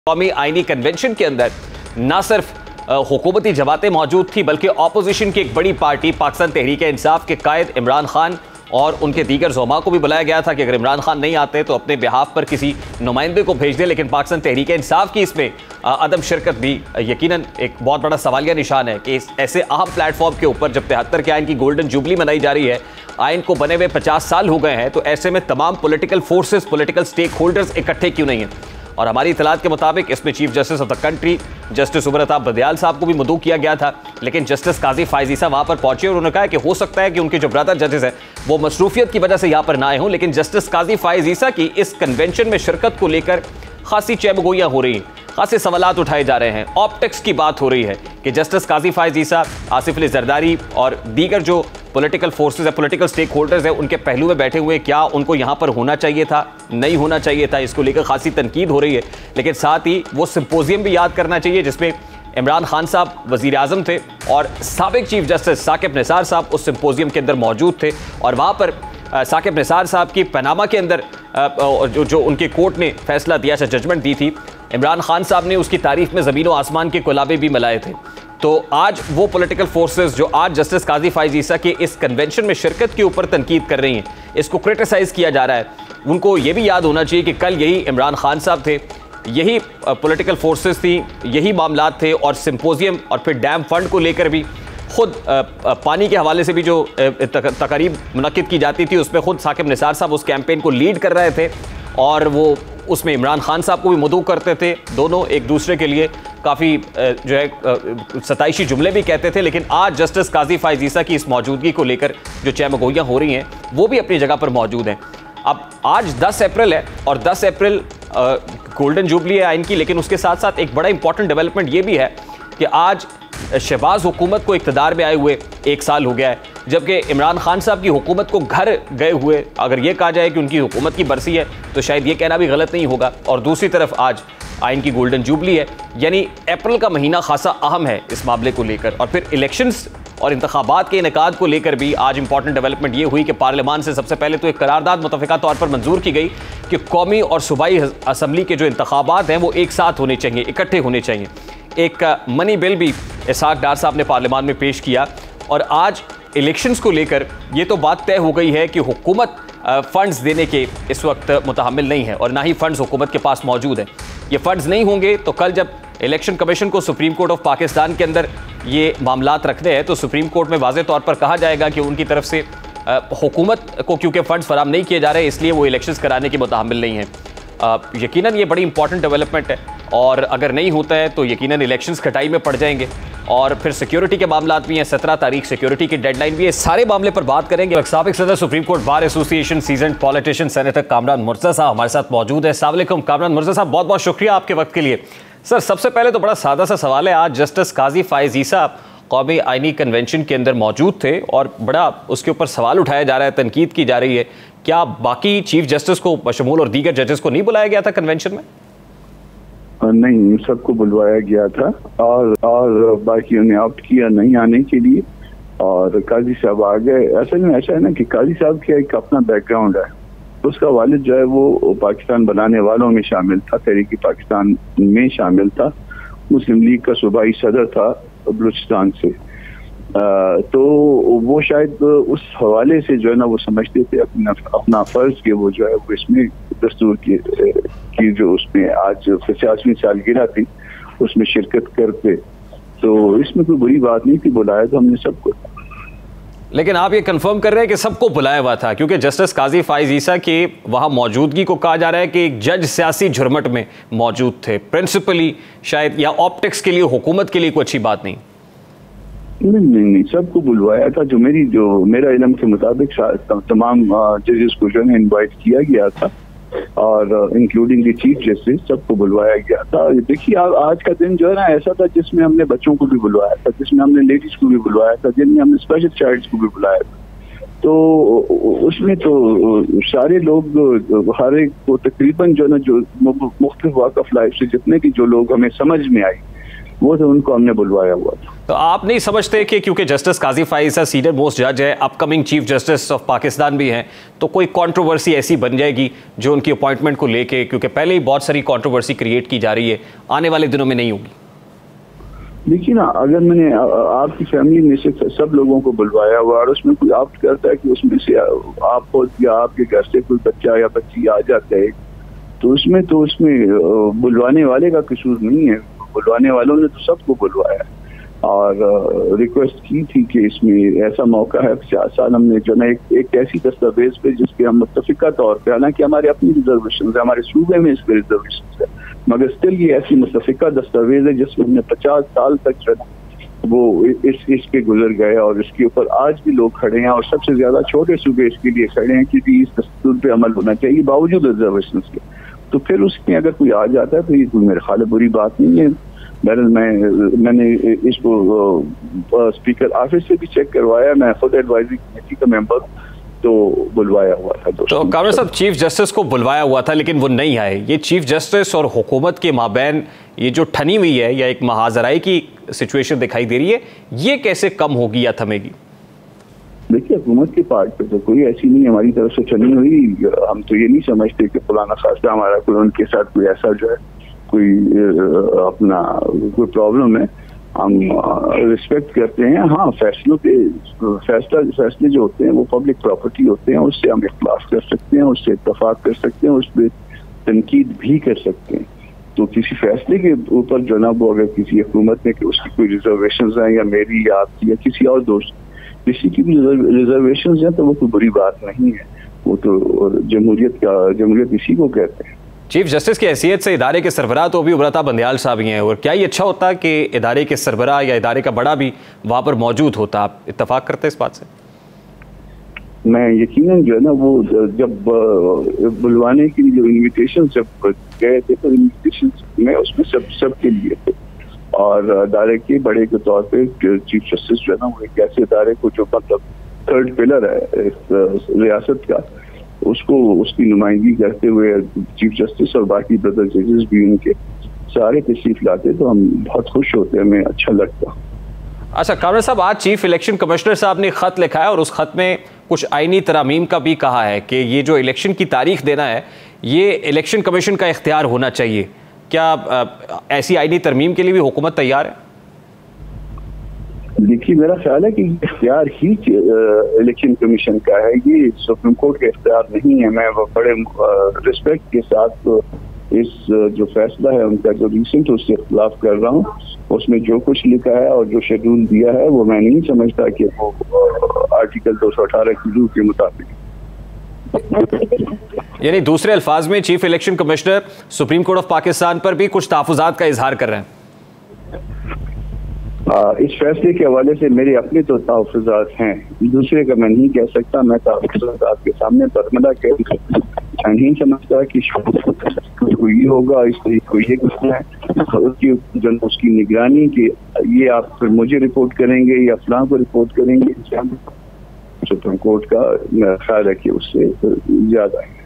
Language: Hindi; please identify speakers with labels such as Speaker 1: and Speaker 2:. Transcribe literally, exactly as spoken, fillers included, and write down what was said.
Speaker 1: कौमी आईनी कन्वेंशन के अंदर न सिर्फ हुकूमती जमातें मौजूद थी बल्कि ऑपोजिशन की एक बड़ी पार्टी पाकिस्तान तहरीक इंसाफ के कायद इमरान खान और उनके दीगर ज़ोमा को भी बुलाया गया था कि अगर इमरान खान नहीं आते तो अपने बिहाफ पर किसी नुमाइंदे को भेज दें। लेकिन पाकिस्तान तहरीक इंसाफ की इसमें अदम शिरकत भी यकीनन एक बहुत बड़ा सवालिया निशान है कि ऐसे अहम प्लेटफॉर्म के ऊपर जब तिहत्तर के आइन की गोल्डन जुबली मनाई जा रही है, आइन को बने हुए पचास साल हो गए हैं, तो ऐसे में तमाम political forces, political stakeholders इकट्ठे क्यों नहीं हैं। और हमारी इतलात के मुताबिक इसमें chief justice of the country justice Umar Ata Bandial साहब को भी मदऊ किया गया था, लेकिन जस्टिस काजी फायज ईसा वहां पर पहुंचे और उन्होंने कहा कि हो सकता है कि उनके जो ब्रदर जजेस हैं वो मसरूफियत की वजह से यहां पर ना आए हों, लेकिन जस्टिस काजी फायज ईसा की इस कन्वेंशन में शिरकत को लेकर खासी चहमगोइयां हो रही हैं, खासे सवालात उठाए जा रहे हैं। ऑप्टिक्स की बात हो रही है कि जस्टिस काजी फायज ईसा, आसिफ अली जरदारी और दीगर जो पॉलिटिकल फोर्सेस है, पॉलिटिकल स्टेक होल्डर्स हैं, उनके पहलू में बैठे हुए, क्या उनको यहाँ पर होना चाहिए था, नहीं होना चाहिए था, इसको लेकर खासी तनकीद हो रही है। लेकिन साथ ही वो सिंपोजियम भी याद करना चाहिए जिसमें इमरान खान साहब वज़ीर आज़म थे और साबिक चीफ जस्टिस साकिब निसार साहब उस सिंपोजियम के अंदर मौजूद थे। और वहाँ पर साकिब निसार साहब की पनामा के अंदर जो जो उनके कोर्ट ने फैसला दिया था, जजमेंट दी थी, इमरान खान साहब ने उसकी तारीफ में ज़मीन व आसमान के गुलाबे भी मिलाए थे। तो आज वो पॉलिटिकल फोर्सेस जो आज जस्टिस काजी फायज ईसा के इस कन्वेंशन में शिरकत के ऊपर तनकीद कर रही हैं, इसको क्रिटिसाइज़ किया जा रहा है, उनको ये भी याद होना चाहिए कि कल यही इमरान खान साहब थे, यही पॉलिटिकल फोर्सेस थी, यही मामलात थे। और सिंपोजियम और फिर डैम फंड को लेकर भी खुद पानी के हवाले से भी जो तकारीब मुनक्किद की जाती थी उसमें खुद साकिब निसार साहब उस कैंपेन को लीड कर रहे थे और वो उसमें इमरान खान साहब को भी मदऊ करते थे। दोनों एक दूसरे के लिए काफ़ी जो है सताइशी जुमले भी कहते थे। लेकिन आज जस्टिस काजी फायज ईसा की इस मौजूदगी को लेकर जो चहमगोइयाँ हो रही हैं वो भी अपनी जगह पर मौजूद हैं। अब आज दस अप्रैल है और दस अप्रैल गोल्डन जुबली है आइन की, लेकिन उसके साथ साथ एक बड़ा इंपॉर्टेंट डेवलपमेंट ये भी है कि आज शहबाज हुकूमत को इक़्तिदार में आए हुए एक साल हो गया है, जबकि इमरान खान साहब की हुकूमत को घर गए हुए अगर ये कहा जाए कि उनकी हुकूमत की बरसी है तो शायद ये कहना भी गलत नहीं होगा। और दूसरी तरफ आज आइन की गोल्डन जुबली है, यानी अप्रैल का महीना खासा अहम है इस मामले को लेकर। और फिर इलेक्शंस और इंतखाबात के इनेकाद को लेकर भी आज इंपॉर्टेंट डेवलपमेंट ये हुई कि पार्लियामान से सबसे पहले तो एक करारदाद मुतफ़िका तौर पर मंजूर की गई कि कौमी और सूबाई असम्बली के जो इंतखाबात हैं वो एक साथ होने चाहिए, इकट्ठे होने चाहिए। एक मनी बिल भी इसहाक डार साहब ने पार्लियामान में पेश किया। और आज इलेक्शंस को लेकर ये तो बात तय हो गई है कि हुकूमत फ़ंड्स देने के इस वक्त मुतहम्मिल नहीं है और ना ही फ़ंड्स हुकूमत के पास मौजूद हैं। ये फ़ंड्स नहीं होंगे तो कल जब इलेक्शन कमीशन को सुप्रीम कोर्ट ऑफ पाकिस्तान के अंदर ये मामलात रखने हैं तो सुप्रीम कोर्ट में वाज़े तौर पर कहा जाएगा कि उनकी तरफ से हुकूमत को क्योंकि फ़ंड्स फराम नहीं किए जा रहे इसलिए वो इलेक्शंस कराने के मुतहम्मिल नहीं हैं। यकीनन ये बड़ी इंपॉर्टेंट डेवलपमेंट है और अगर नहीं होता है तो यकीनन इलेक्शंस खटाई में पड़ जाएंगे। और फिर सिक्योरिटी के मामलात भी हैं, सत्रह तारीख सिक्योरिटी की डेडलाइन भी है, सारे मामले पर बात करेंगे। साबिक सदर supreme court bar association, seasoned politician, senator Kamran Murtaza साहब हमारे साथ मौजूद है। अस्सलाम वालेकुम कामरान मुर्तज़ा साहब, बहुत बहुत शुक्रिया आपके वक्त के लिए। सर, सबसे पहले तो बड़ा सादा सा सवाल है, आज जस्टिस काजी फायज ईसा कौमी आइनी कन्वेंशन के अंदर मौजूद थे और बड़ा उसके ऊपर सवाल उठाया जा रहा है, तनकीद की जा रही है, क्या बाकी चीफ जस्टिस को बशमूल और दीगर जजेस को नहीं बुलाया गया था कन्वेंशन में?
Speaker 2: नहीं, सबको बुलवाया गया था और और बाकियों ने ऑप्ट किया नहीं आने के लिए और काजी साहब आ गए। असल में ऐसा है ना कि काजी साहब का एक अपना बैकग्राउंड है, उसका वालिद जो है वो पाकिस्तान बनाने वालों में शामिल था, तहरीक पाकिस्तान में शामिल था, मुस्लिम लीग का सूबाई सदर था बलूचिस्तान से। आ, तो वो शायद उस हवाले से जो है ना वो समझते थे अपना अपना फर्ज के वो जो है वो इसमें दस्तूर की, की जो उसमें आज पचासवीं सालगिरह थी उसमें शिरकत करते, तो इसमें कोई बुरी बात नहीं थी, बुलाया तो हमने सबको।
Speaker 1: लेकिन आप ये कंफर्म कर रहे हैं कि सबको बुलाया हुआ था, क्योंकि जस्टिस काजी फायज ईसा के वहाँ मौजूदगी को कहा जा रहा है कि एक जज सियासी झुरमट में मौजूद थे, प्रिंसिपली शायद, या ऑप्टिक्स के लिए हुकूमत के लिए कोई अच्छी बात नहीं?
Speaker 2: नहीं नहीं नहीं सबको बुलवाया था। जो मेरी जो मेरा इल्म के मुताबिक तमाम जजेस को जो है इनवाइट किया गया था और इंक्लूडिंग द चीफ जस्टिस, सबको बुलवाया गया था। देखिए, आज का दिन जो है ना ऐसा था जिसमें हमने बच्चों को भी बुलवाया था, जिसमें हमने लेडीज को भी बुलवाया था, जिनमें हमने स्पेशल चाइल्ड्स को भी बुलाया था। तो उसमें तो सारे लोग, हर एक को तकरीबन जो है ना जो मुख्तलिफ वाक़ ऑफ लाइफ से जितने की जो लोग हमें समझ में आई वो तो उनको हमने बुलवाया हुआ था।
Speaker 1: तो आप नहीं समझते कि क्योंकि justice Qazi Faez senior most जज है, upcoming chief justice of Pakistan भी हैं, तो कोई कंट्रोवर्सी ऐसी बन जाएगी जो उनकी अपॉइंटमेंट को लेके, क्योंकि पहले ही बहुत सारी कंट्रोवर्सी क्रिएट की जा रही है, आने वाले दिनों में नहीं होगी?
Speaker 2: देखिए ना, अगर मैंने आपकी फैमिली में से सब लोगों को बुलवाया हुआ और उसमें कोई ऑप्ट करता है कि उसमें से आप हो या आपके घर से कोई बच्चा या बच्ची आ जाता है, तो उसमें तो उसमें बुलवाने वाले का कसूर नहीं है। बुलवाने वालों ने तो सबको बुलवाया और रिक्वेस्ट की थी कि इसमें ऐसा मौका है। चार साल हमने जो ना एक, एक ऐसी दस्तावेज पे जिसपे हम मुत्तफिका तौर पे, हालांकि हमारे अपनी रिजर्वेशन है, हमारे सूबे में इस पे रिजर्वेशन है, मगर स्टिल ये ऐसी मुत्तफिका दस्तावेज है जिसमें हमने पचास साल तक जो है वो इस इस पे गुजर गए और इसके ऊपर आज भी लोग खड़े हैं और सबसे ज्यादा छोटे सूबे इसके लिए खड़े हैं क्योंकि इस दस्तूर पे अमल होना चाहिए बावजूद रिजर्वेशन के। तो फिर उसमें अगर कोई आ जाता है तो ये कोई मेरे ख्याल बुरी बात नहीं है। बहरहाल मैं मैंने इसको स्पीकर ऑफिस से भी चेक करवाया, मैं खुद एडवाइजरी कमेटी का मेंबर, तो बुलवाया हुआ था।
Speaker 1: तो कामरान साहब, चीफ जस्टिस को बुलवाया हुआ था लेकिन वो नहीं आए। ये चीफ जस्टिस और हुकूमत के माबैन ये जो ठनी हुई है या एक महाजराई की सिचुएशन दिखाई दे रही है, ये कैसे कम होगी या थमेगी?
Speaker 2: देखिए, हुकूमत के पार्ट पे तो कोई ऐसी नहीं हमारी तरफ से ठनी हुई। हम तो ये नहीं समझते कि फलाना खासा हमारा कोई उनके साथ कोई ऐसा जो है कोई अपना कोई प्रॉब्लम है। हम रिस्पेक्ट करते हैं। हाँ, फैसलों के फैसला फैसले जो होते हैं वो पब्लिक प्रॉपर्टी होते हैं, उससे हम इख्तिलाफ कर सकते हैं, उससे इत्तफाक कर सकते हैं, उस पर तनकीद भी कर सकते हैं। तो किसी फैसले के ऊपर जो ना वो अगर किसी हुकूमत में कि उसकी कोई रिजर्वेशन हैं या मेरी या आपकी या किसी और दोस्त किसी की भी रिजर्वेशन हैं तो वो कोई बुरी बात नहीं है। वो तो जमहूरियत का जमहूरियत इसी को कहते हैं।
Speaker 1: चीफ जस्टिस की हैसियत से इदारे के सरबराह तो अभी उमरता बंदयाल साहब ही हैं, और क्या ये अच्छा होता कि इदारे के सरबराह या इदारे का बड़ा भी वहाँ पर मौजूद होता? आप इत्तफाक करते हैं इस बात से?
Speaker 2: मैं यकीनन जो है ना वो जब बुलवाने के लिए जो इन्विटेशन जब गए थे तो इन्विटेशन में उसमें सब सब के लिए थे और इदारे के बड़े के तौर पे चीफ जस्टिस जो है ना वो एक ऐसे इदारे को जो मतलब थर्ड पिलर है इस रियासत का, उसको उसकी नुमाइंदगी करते हुए चीफ जस्टिस और बाकी ब्रदर जजेस भी उनके सारे तशरीफ लाते तो हम बहुत खुश होते, हमें अच्छा लगता।
Speaker 1: अच्छा कामरान साहब, आज चीफ इलेक्शन कमिश्नर साहब ने खत लिखा है और उस खत में कुछ आईनी तरामीम का भी कहा है कि ये जो इलेक्शन की तारीख देना है ये इलेक्शन कमीशन का इख्तियार होना चाहिए। क्या आ, ऐसी आईनी तरमीम के लिए भी हुकूमत तैयार है?
Speaker 2: देखिए, मेरा ख्याल है कि इख्तियार ही इलेक्शन कमीशन का है, ये सुप्रीम कोर्ट का इख्तियार नहीं है। मैं बड़े रिस्पेक्ट के साथ इस जो फैसला है उनका जो रिसेंट उससे इख्तिलाफ कर रहा हूँ। उसमें जो कुछ लिखा है और जो शेड्यूल दिया है वो मैं नहीं समझता कि वो आर्टिकल दो सौ अठारह की रूल के मुताबिक।
Speaker 1: यानी दूसरे अल्फाज में chief election commissioner supreme court of Pakistan पर भी कुछ तहफ़्फ़ुज़ात का इजहार कर रहे हैं।
Speaker 2: आ, इस फैसले के हवाले से मेरे अपने तो तहफ़्फ़ुज़ात हैं, दूसरे का मैं नहीं कह सकता। मैं तहफ़्फ़ुज़ात आपके सामने बरमला कह मैं नहीं समझता कि ये होगा इस तरीके को ये करना है उसकी जन उसकी निगरानी की ये आप फिर मुझे रिपोर्ट करेंगे या फलां को रिपोर्ट करेंगे। सुप्रीम कोर्ट का ख्याल है कि उससे ज्यादा है।